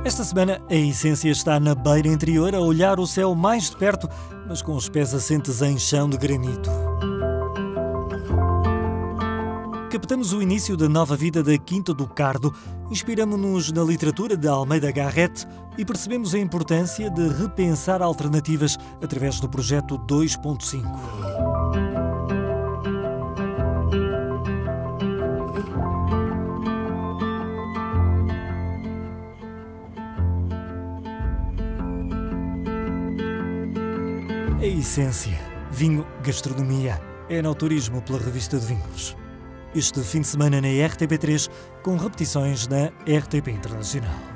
Esta semana, a Essência está na beira interior a olhar o céu mais de perto, mas com os pés assentes em chão de granito. Captamos o início da nova vida da Quinta do Cardo, inspiramo-nos na literatura de Almeida Garrett e percebemos a importância de repensar alternativas através do projeto 2.5. A Essência, vinho, gastronomia, enoturismo pela revista de vinhos. Este fim de semana na RTP3, com repetições na RTP Internacional.